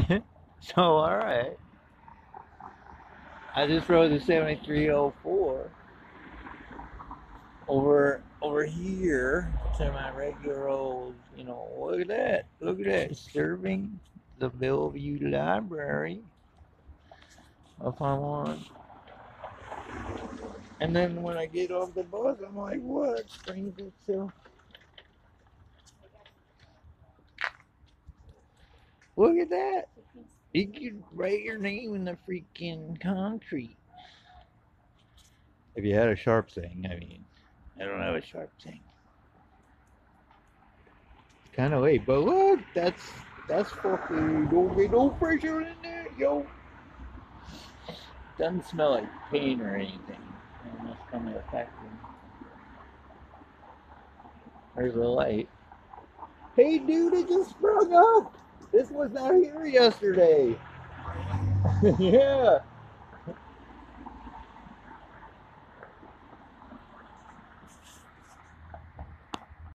So, alright. I just rode the 7304 over here to my regular old, look at that. Look at that. Serving the Bellevue Library if I want. And then when I get off the bus, I'm like, what? Springfield itself. Look at that. You could write your name in the freaking concrete. If you had a sharp thing, I mean. I don't have a sharp thing. It's kind of late, but look, that's fucking, don't get no pressure in there, yo. Doesn't smell like paint or anything. It must come in a factory. There's a light. Hey dude, it just sprung up. This was not here yesterday. Yeah.